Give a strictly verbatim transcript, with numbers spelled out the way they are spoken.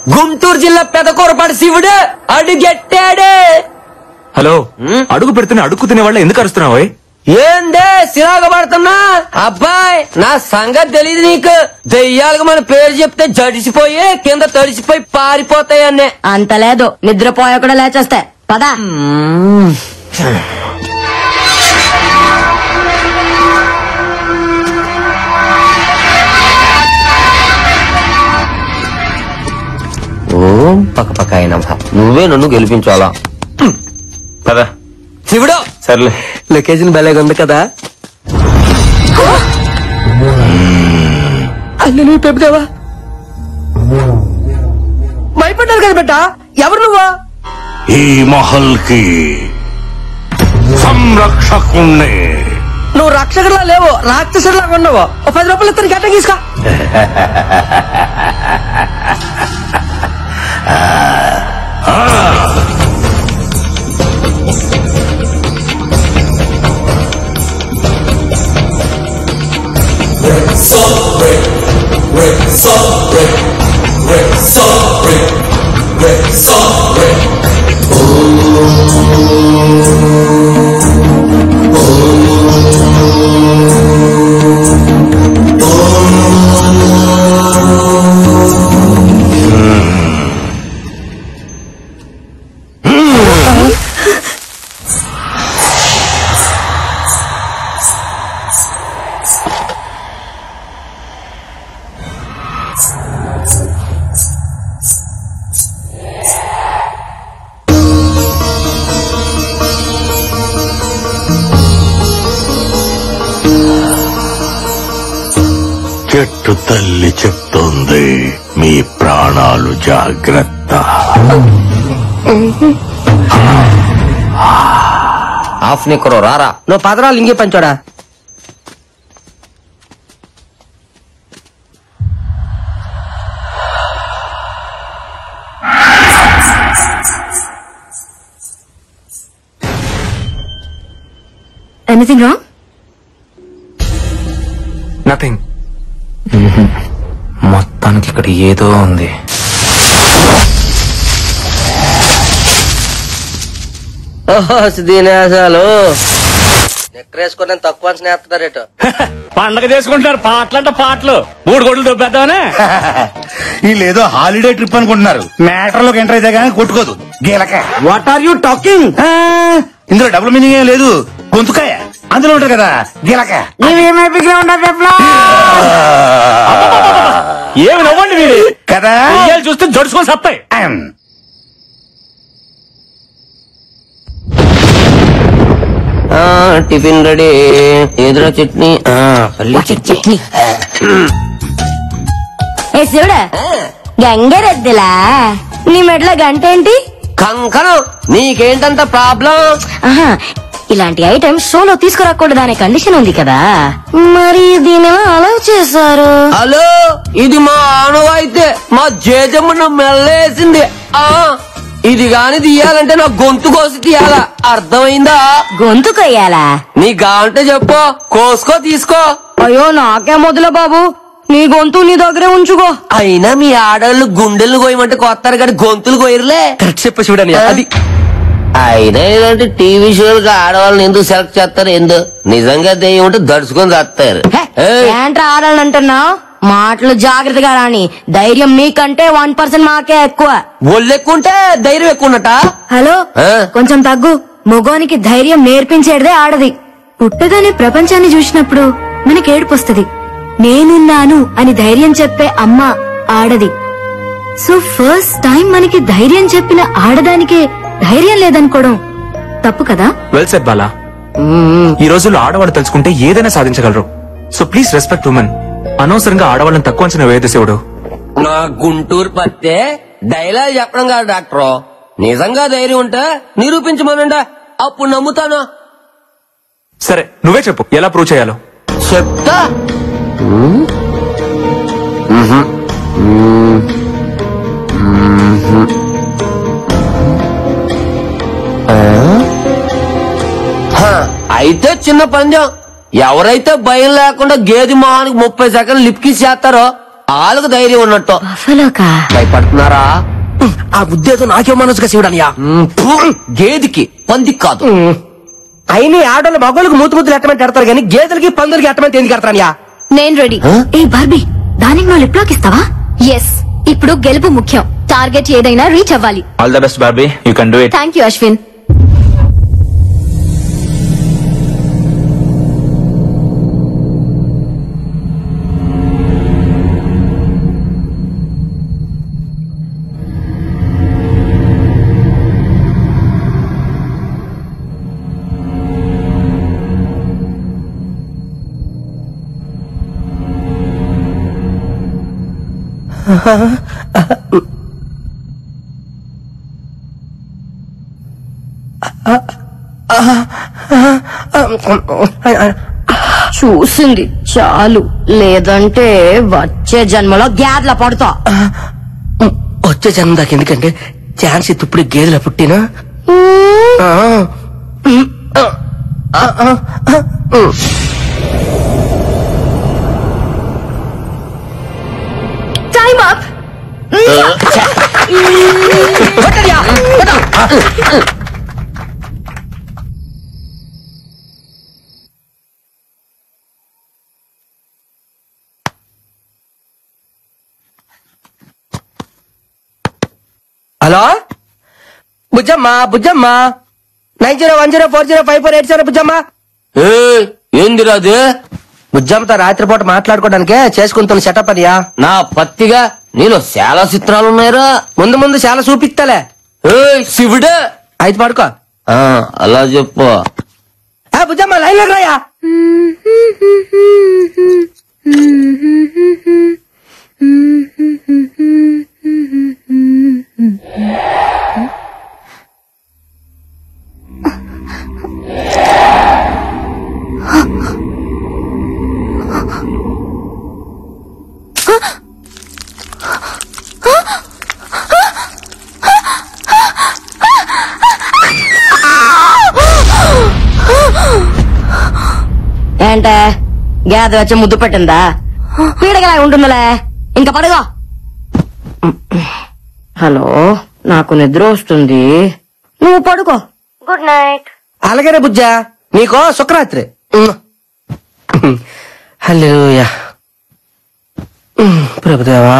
గుంటూరు జిల్లా పెదకూరపాటి శివుడు అడుగెట్టాడు. హలో, అడుగు పెడుతున్న అడుగు తినే వాళ్ళ ఎందుకు అరుస్తున్నావు? ఏందే సిరాగ పడుతున్నా? అబ్బాయి నా సంగతి తెలియదు నీకు. దెయ్యాలకు మన పేరు చెప్తే జడిసిపోయి కింద తడిసిపోయి పారిపోతాయన్నే. అంత లేదు, నిద్రపోయా కూడా లేచేస్తా. పదా ఓం పక్క పక్క అయినా నువ్వే నన్ను గెలిపించాలా? పదా శివుడు. సర్లే, లొకేషన్ భలేగా ఉంది కదా. అల్లు నువ్వు పెప్పుదేవా భయపడ్డారు కదా బిడ్డ. ఎవరు నువ్వా? ఈ మహల్ కి సంరక్షకుణ్ణి. నువ్వు రక్షకుడిలా లేవు, రాక్షసుడిలాగా ఉన్నావు. ఓ పది రూపాయలు ఇస్తాను, గట్ట తీసుకో. చెట్టు తల్లి చెప్తోంది, మీ ప్రాణాలు జాగ్రత్త. ఆఫ్ నిక్కరో రారా. నువ్వు పదరాలు ఇంకే పంచోడా. Anything wrong? నథింగ్. మొత్తానికి ఇక్కడ ఏదో ఉంది. దీనేసాలు నెక్కరేసుకుని తక్కువ స్నేహితుడారేట. పండగ చేసుకుంటున్నారు, పాటలంట పాటలు. మూడు గొడ్లు దొబ్బేద్దామనే. వీళ్ళేదో హాలిడే ట్రిప్ అనుకుంటున్నారు. మ్యాటర్ లోకి ఎంటర్ అయితే కానీ కొట్టుకోదు గీలక. What are you talking? ఇందులో డబుల్ మీనింగ్ ఏం లేదు, గొంతుకాయ అందులో ఉంటారు కదా గీలక. ఏమి నవ్వండి మీరు కదా, చూస్తే జడుచుకొని సత్తాయి. Tiffin ready. ఎదురా చట్నీ, పల్లి చట్నీ. ఏ శివుడా, గంగరెద్దులా నీ మెడల గంట ఏంటి? కంకణం. నీకేంటంత ప్రాబ్లం? ఆహా, ఇలాంటి ఐటమ్ షోలో తీసుకురాకూడదు అనే కండిషన్ ఉంది కదా, మరి దీని అలా చేశారు. హలో, ఇది మా ఆనవాయితే. మా జేజమ్మ మెల్లేసింది. ఆ ఇది గాని తీయాలంటే నా గొంతు కోసి తీయాలా, అర్థమైందా? గొంతు కొయ్యాలా? నీ గాంటే చెప్పు, కోసుకో తీసుకో. అయ్యో నాకే మొదల బాబు, నీ గొంతు నీ దగ్గరే ఉంచుకో. అయినా మీ ఆడవాళ్ళు గుండెలు కోయమంటే కొత్తారు కానీ గొంతులు కోయరులే. కరెక్ట్ చెప్ప చూడని అది. అయినా ఇలాంటి టీవీ షోలకు ఆడవాళ్ళని ఎందుకు సెలెక్ట్ చేస్తారు? ఎందు నిజంగా దెయ్యం ఉంటే దడుచుకొని చేస్తారు. ఏంట్రా ఆడాలని అంటున్నావు? మాటలు జాగ్రత్తగా రాని. ధైర్యం మీకంటే వన్ పర్సెంట్ మాకే ఎక్కువ. ఒళ్ళు ఎక్కువ ఉంటే ధైర్యం ఎక్కువ ఉన్నట. హలో, కొంచెం తగ్గు. మగోనికి ధైర్యం నేర్పించేదే ఆడది. పుట్టగానే ప్రపంచాన్ని చూసినప్పుడు మనకి ఏడుపొస్తుంది. నేనున్నాను అని ధైర్యం చెప్పే అమ్మ ఆడది. సో ఫస్ట్ టైం మనకి ధైర్యం చెప్పిన ఆడదానికే ధైర్యం లేదనుకోవడం తప్పు కదా? Well said Bala. ఈ రోజుల్లో ఆడవాళ్ళు తలుచుకుంటే ఏదైనా సాధించగలరు. So please respect women. అనవసరంగా ఆడవాళ్ళని తక్కువ అంచనా వేయదు శివుడు. నా గుంటూరు పత్తే డైలాగ్ చెప్పడం కాదు డాక్టర్. నిజంగా ధైర్యం ఉంటే నిరూపించమనండి, అప్పుడు నమ్ముతాను. సరే నువ్వే చెప్పు, ఎలా ప్రూవ్ చేయాలో చెప్తా. అయితే చిన్న పందెం. ఎవరైతే భయం లేకుండా గేదె మొహానికి ముప్పై సెకండ్లు లిప్కి చేస్తారో ఆళ్ళకు ధైర్యం ఉన్నట్టు. బఫలోకా? భయపడుతున్నారా? ఆ ఉద్దేశం నాకే మనసుగా శివుడనియా. మ్, ఫు, గేదికి పందికి కాదు. అయినా ఆడోళ్ళు మగోళ్ళకి మూతు ముద్దులు ఎట్టమంటే ఎడతారు కానీ గేదెలకి పందులకి ఎట్టమంటే ఎందుకు ఎడతారనియా? నేను రెడీ. ఏ బార్బీ, దానికి నువ్వు లిప్ లాక్ ఇస్తావా? ఎస్. ఇప్పుడు గెలుపు ముఖ్యం. టార్గెట్ ఏదైనా రీచ్ అవ్వాలి. All the best Barbie, you can do it. Thank you Ashwin. చూసింది చాలు, లేదంటే వచ్చే జన్మలో గ్యాద్ల పడతా. వచ్చే జన్మ దాకా ఎందుకంటే ఛాన్స్ ఇప్పుడు గేదెల పుట్టినా. Time up. Hello Bujjamma, Bujjamma, nine zero one zero four zero five four eight seven. Bujjamma, ఏందిరా అది? బుజ్జమ్మతో రాత్రిపూట మాట్లాడుకోవడానికే చేసుకుంటున్న సెటప్ అదియా. నా పత్తిగా నీలో చాలా చిత్రాలు ఉన్నాయిరా. ముందు ముందు చాలా చూపిస్తాలే. ఏయ్ శివుడే, అయితే పడుకో. ఆ, అలా చెప్పు. ఆ బుజ్జమ్మ లైన్ లో రాయా. ఏంటే గ్యాద్ వచ్చి ముద్దు పెట్టిందా? పీడగలా ఉంటుందిలే, ఇంకా పడుగో. హలో, నాకు నిద్ర వస్తుంది, నువ్వు పడుకో. Good night. అలాగేనే బుజ్జా, నీకో శుక్రరాత్రి. హల్లెలూయా. ప్రభుదేవా.